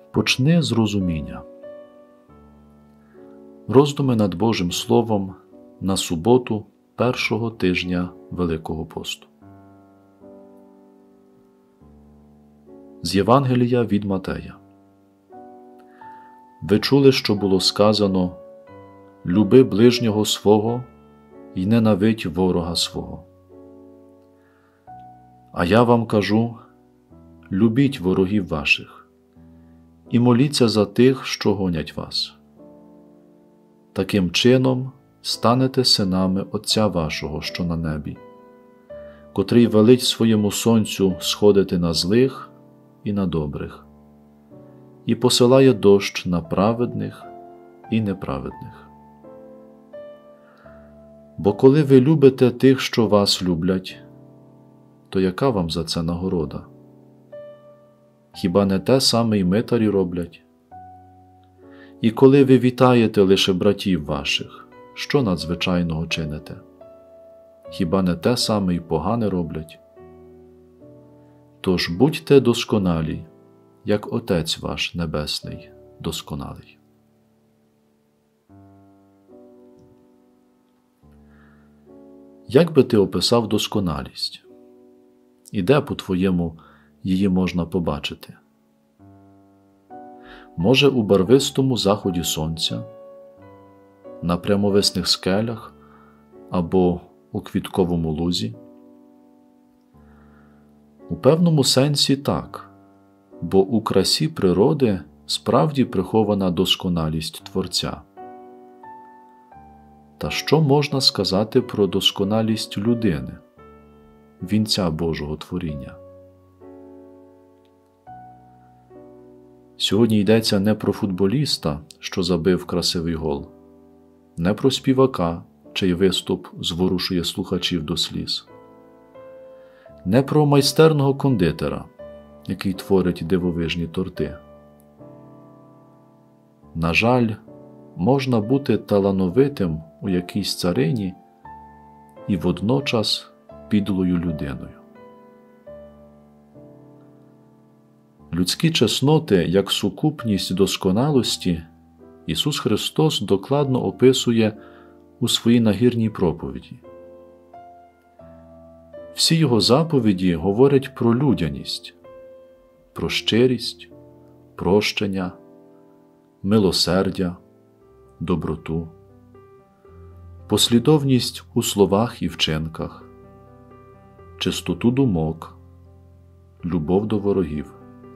Почни з розуміння. Роздуми над Божим Словом на суботу першого тижня Великого посту. З Євангелія від Матея. Ви чули, що було сказано: «Люби ближнього свого й ненавидь ворога свого». А я вам кажу: любіть ворогів ваших і моліться за тих, що гонять вас. Таким чином станете синами Отця вашого, що на небі, котрий велить своєму сонцю сходити на злих і на добрих, і посилає дощ на праведних і неправедних. Бо коли ви любите тих, що вас люблять, то яка вам за це нагорода? Хіба не те саме й митарі роблять? І коли ви вітаєте лише братів ваших, що надзвичайного чините? Хіба не те саме й погане роблять? Тож будьте досконалі, як Отець ваш Небесний досконалий. Як би ти описав досконалість? І де, по-твоєму, її можна побачити? Може, у барвистому заході сонця, на прямовисних скелях або у квітковому лузі? У певному сенсі так, бо у красі природи справді прихована досконалість Творця. Та що можна сказати про досконалість людини, вінця Божого творіння? Сьогодні йдеться не про футболіста, що забив красивий гол, не про співака, чий виступ зворушує слухачів до сліз, не про майстерного кондитера, який творить дивовижні торти. На жаль, можна бути талановитим у якійсь царині і водночас підлою людиною. Людські чесноти, як сукупність досконалості, Ісус Христос докладно описує у своїй нагірній проповіді. Всі Його заповіді говорять про людяність, про щирість, прощення, милосердя, доброту, послідовність у словах і вчинках, чистоту думок, любов до ворогів.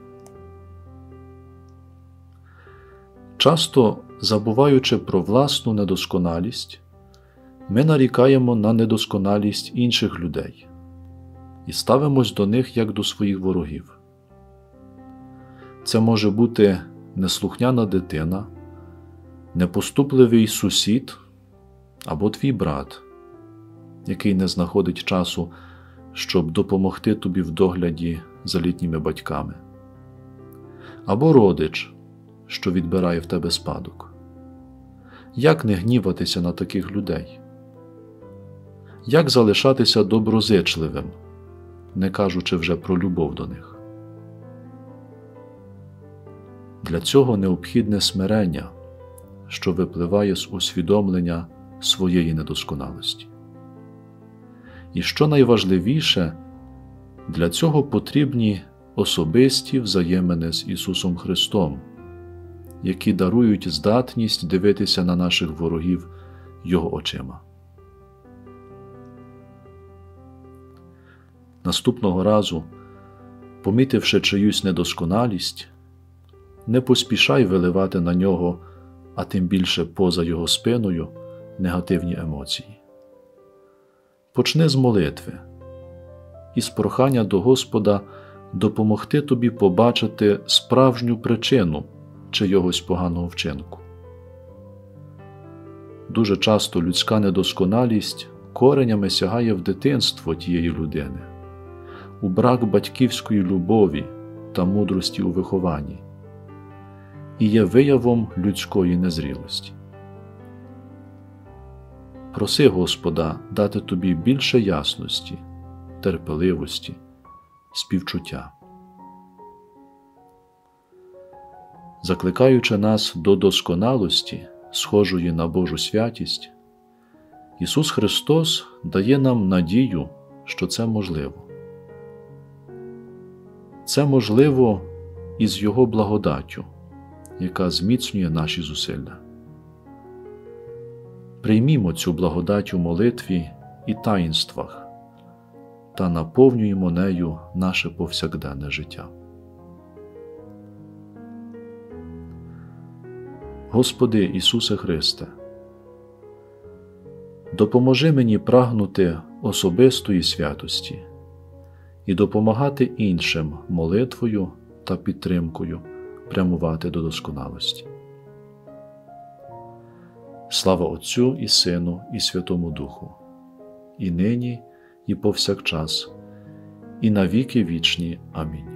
Часто, забуваючи про власну недосконалість, ми нарікаємо на недосконалість інших людей і ставимось до них як до своїх ворогів. Це може бути неслухняна дитина, непоступливий сусід або твій брат, який не знаходить часу, щоб допомогти тобі в догляді за літніми батьками, або родич, що відбирає в тебе спадок. Як не гніватися на таких людей? Як залишатися доброзичливим, не кажучи вже про любов до них? Для цього необхідне смирення, що випливає з усвідомлення своєї недосконалості. І що найважливіше, для цього потрібні особисті взаємини з Ісусом Христом, які дарують здатність дивитися на наших ворогів Його очима. Наступного разу, помітивши чиюсь недосконалість, не поспішай виливати на нього, а тим більше поза його спиною, негативні емоції. Почни з молитви і з прохання до Господа допомогти тобі побачити справжню причину чийогось поганого вчинку. Дуже часто людська недосконалість коренями сягає в дитинство тієї людини, у брак батьківської любові та мудрості у вихованні, і є виявом людської незрілості. Проси Господа дати тобі більше ясності, терпеливості, співчуття. Закликаючи нас до досконалості, схожої на Божу святість, Ісус Христос дає нам надію, що це можливо. Це можливо із Його благодаттю, яка зміцнює наші зусилля. Приймімо цю благодать у молитві і таїнствах та наповнюємо нею наше повсякденне життя. Господи Ісусе Христе, допоможи мені прагнути особистої святості і допомагати іншим молитвою та підтримкою прямувати до досконалості. Слава Отцю і Сину і Святому Духу, і нині, і повсякчас, і на віки вічні. Амінь.